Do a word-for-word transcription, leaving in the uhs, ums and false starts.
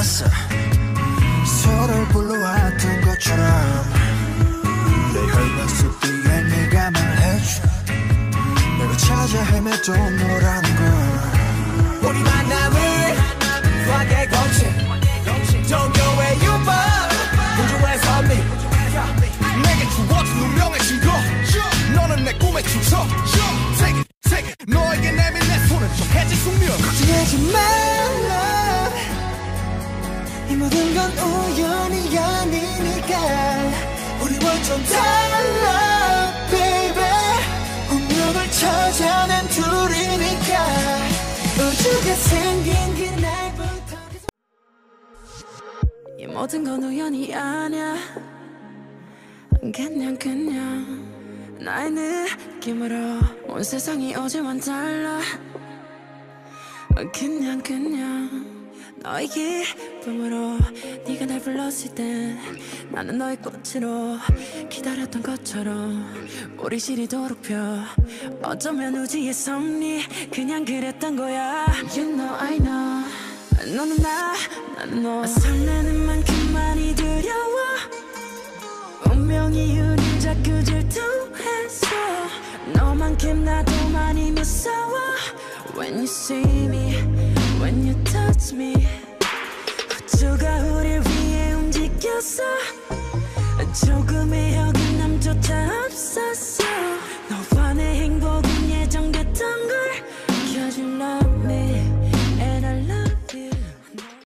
않았어. 서로를 불러왔던 것처럼 내 혈관 속 뒤에 네가 말해줘. 내가 찾아 헤맸던 너라는 걸. 우리 만남을 수학의 공식 종교의 유법 우주의 선미 내게 주어진 운명의 증거. 너는 내 꿈의 주석. 세계 세계 너에게 내민 내 손은 좀 해질 숙명. 걱정하지 말라. 이 모든 건 우연이 아니니까. 우리 완전 달라 baby. 운명을 찾아낸 둘이니까. 우주가 생긴 그날부터 이 모든 건 우연이 아니야. 그냥 그냥 나의 느낌으로 온 세상이 어제와는 달라. 그냥 그냥 너의 기쁨으로 네가 날 불렀을 때 나는 너의 꽃으로 기다렸던 것처럼 우리 시리도록 펴. 어쩌면 우주의 섭리 그냥 그랬던 거야. You know I know 너는 나 나는 너. 설레는 만큼 많이 두려워. 운명이 우릴 자꾸 질투했어. 너만큼 나도 많이 무서워. When you see me, when you touch me. 우주가 우릴 위해 움직였어. 조금의 어긋남조차 없었어.